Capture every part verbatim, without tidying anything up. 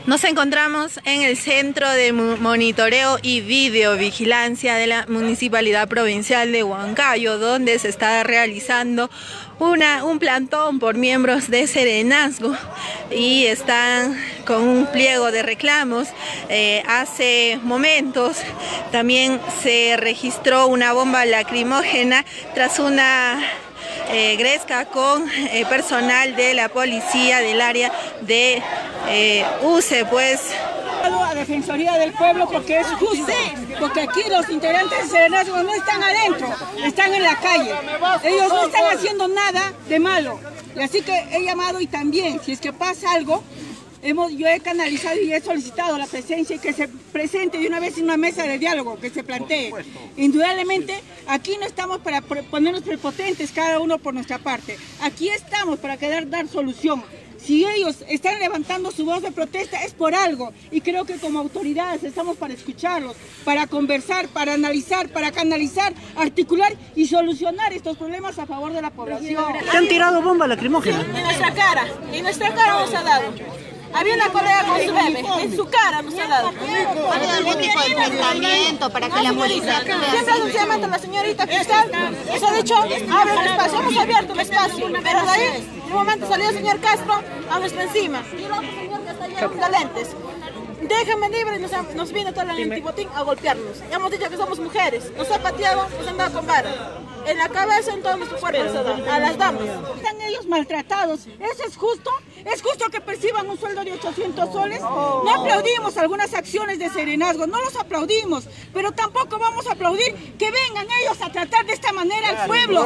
Nos encontramos en el Centro de Monitoreo y Videovigilancia de la Municipalidad Provincial de Huancayo, donde se está realizando una, un plantón por miembros de Serenazgo y están con un pliego de reclamos. Eh, hace momentos también se registró una bomba lacrimógena tras una Eh, gresca con eh, personal de la policía del área de eh, U C E, pues. A Defensoría del Pueblo porque es justo, porque aquí los integrantes de Serenazgo no están adentro, están en la calle. Ellos no están haciendo nada de malo. Y así que he llamado y también, si es que pasa algo, Hemos, yo he canalizado y he solicitado la presencia y que se presente de una vez en una mesa de diálogo, que se plantee. Indudablemente, aquí no estamos para ponernos prepotentes cada uno por nuestra parte. Aquí estamos para querer dar solución. Si ellos están levantando su voz de protesta es por algo, y creo que como autoridades estamos para escucharlos, para conversar, para analizar, para canalizar, articular y solucionar estos problemas a favor de la población. ¿Te han tirado bomba lacrimógena? Sí, en nuestra cara, en nuestra cara nos ha dado. Había una colega con su bebé, en su cara nos ha dado. ¿Cuál es algún tipo de enfrentamiento para que la policía... Siempre anunciamos a la señorita fiscal, nos ha dicho, abre un espacio, hemos abierto un espacio, pero de ahí, en un momento salió el señor Castro a nuestra encima. Y el otro señor que está allá con los lentes. Déjenme libre y nos, nos vino toda la antibotín a golpearnos. Ya hemos dicho que somos mujeres, nos ha pateado, nos han dado con vara. En la cabeza, en todo nuestro cuerpo, a las damas. Están ellos maltratados. ¿Eso es justo? ¿Es justo que perciban un sueldo de ochocientos soles? No aplaudimos algunas acciones de Serenazgo, no los aplaudimos, pero tampoco vamos a aplaudir que vengan ellos a tratar de esta manera al pueblo.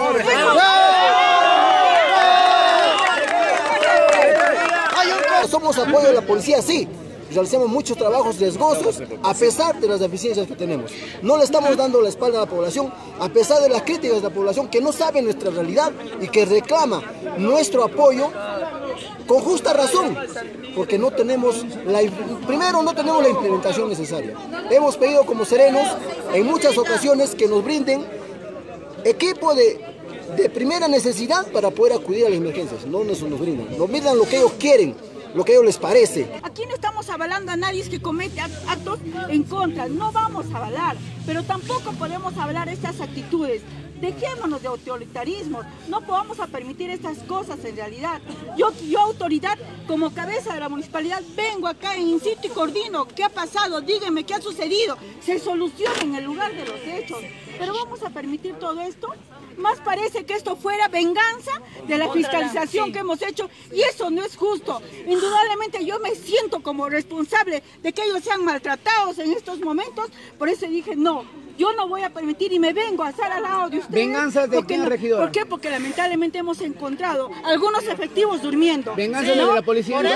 Somos apoyo de la policía, sí. Realizamos muchos trabajos riesgosos a pesar de las deficiencias que tenemos. No le estamos dando la espalda a la población a pesar de las críticas de la población que no sabe nuestra realidad y que reclama nuestro apoyo con justa razón, porque no tenemos la, primero no tenemos la implementación necesaria. Hemos pedido como serenos en muchas ocasiones que nos brinden equipo de, de primera necesidad para poder acudir a las emergencias. No nos, nos brindan, nos brindan lo que ellos quieren, lo que a ellos les parece. Aquí no estamos avalando a nadie que comete actos en contra, no vamos a avalar, pero tampoco podemos avalar estas actitudes. Dejémonos de autoritarismo, no podamos a permitir estas cosas en realidad. Yo, yo autoridad, como cabeza de la municipalidad, vengo acá en incito y coordino. ¿Qué ha pasado? Díganme, ¿qué ha sucedido? Se soluciona en el lugar de los hechos. Pero vamos a permitir todo esto. Más parece que esto fuera venganza de la fiscalización que hemos hecho y eso no es justo. Indudablemente yo me siento como responsable de que ellos sean maltratados en estos momentos, por eso dije no, yo no voy a permitir y me vengo a estar al lado de ustedes. ¿Venganza de quién, regidora? ¿Por qué? Porque lamentablemente hemos encontrado algunos efectivos durmiendo. ¿Venganza de la policía? Por eso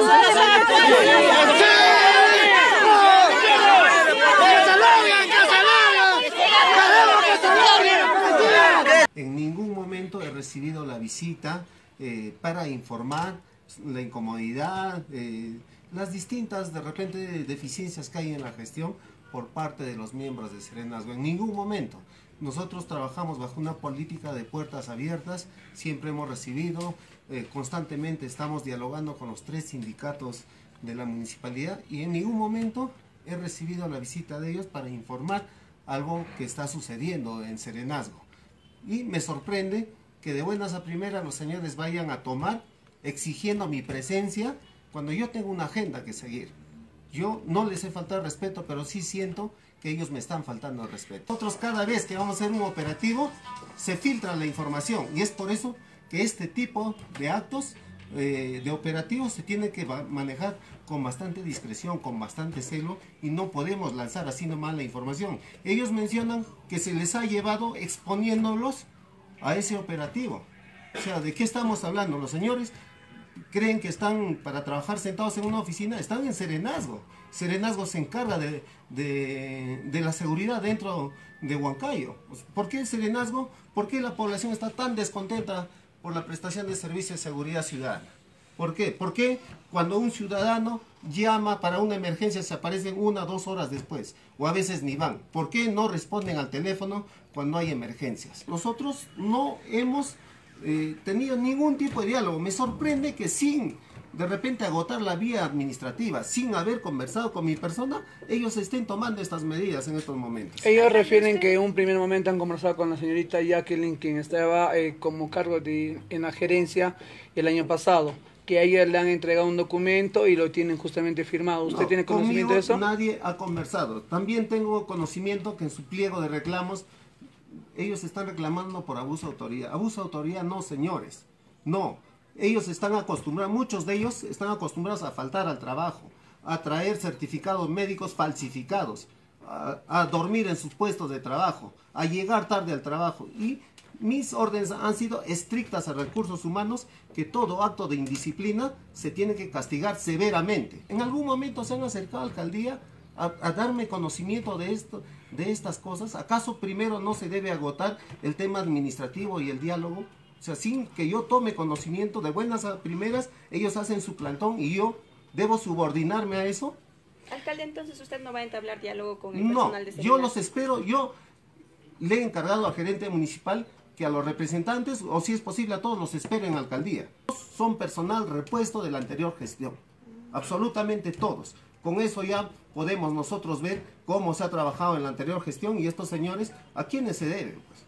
en ningún momento he recibido la visita eh, para informar la incomodidad, eh, las distintas de repente deficiencias que hay en la gestión por parte de los miembros de Serenazgo. En ningún momento. Nosotros trabajamos bajo una política de puertas abiertas, siempre hemos recibido, eh, constantemente estamos dialogando con los tres sindicatos de la municipalidad y en ningún momento he recibido la visita de ellos para informar algo que está sucediendo en Serenazgo. Y me sorprende que de buenas a primeras los señores vayan a tomar exigiendo mi presencia cuando yo tengo una agenda que seguir. Yo no les he faltado respeto, pero sí siento que ellos me están faltando el respeto. Nosotros cada vez que vamos a hacer un operativo se filtra la información y es por eso que este tipo de actos eh, de operativos se tiene que manejar con bastante discreción, con bastante celo y no podemos lanzar así nomás la información. Ellos mencionan que se les ha llevado exponiéndolos a ese operativo. O sea, ¿de qué estamos hablando? Los señores creen que están para trabajar sentados en una oficina, están en Serenazgo. Serenazgo se encarga de, de, de la seguridad dentro de Huancayo. ¿Por qué Serenazgo? ¿Por qué la población está tan descontenta por la prestación de servicios de seguridad ciudadana? ¿Por qué? Porque cuando un ciudadano llama para una emergencia se aparecen una o dos horas después, o a veces ni van. ¿Por qué no responden al teléfono cuando hay emergencias? Nosotros no hemos eh, tenido ningún tipo de diálogo. Me sorprende que sin de repente agotar la vía administrativa sin haber conversado con mi persona, ellos estén tomando estas medidas en estos momentos. Ellos refieren que en un primer momento han conversado con la señorita Jacqueline, quien estaba eh, como cargo de, en la gerencia el año pasado, que a ella le han entregado un documento y lo tienen justamente firmado. ¿Usted No, tiene conocimiento conmigo de eso? Nadie ha conversado. También tengo conocimiento que en su pliego de reclamos ellos están reclamando por abuso de autoridad. Abuso de autoridad no, señores. No. Ellos están acostumbrados, muchos de ellos están acostumbrados a faltar al trabajo, a traer certificados médicos falsificados, a, a dormir en sus puestos de trabajo, a llegar tarde al trabajo. Y mis órdenes han sido estrictas a recursos humanos, que todo acto de indisciplina se tiene que castigar severamente. En algún momento se han acercado a la alcaldía a, a darme conocimiento de esto, de estas cosas. ¿Acaso primero no se debe agotar el tema administrativo y el diálogo? O sea, sin que yo tome conocimiento, de buenas a primeras, ellos hacen su plantón y yo debo subordinarme a eso. Alcalde, entonces usted no va a entablar diálogo con el No, personal de seguridad. yo los espero, yo le he encargado al gerente municipal que a los representantes, o si es posible a todos, los esperen en la alcaldía. Son personal repuesto de la anterior gestión, absolutamente todos. Con eso ya podemos nosotros ver cómo se ha trabajado en la anterior gestión y estos señores, ¿a quiénes se deben? Pues?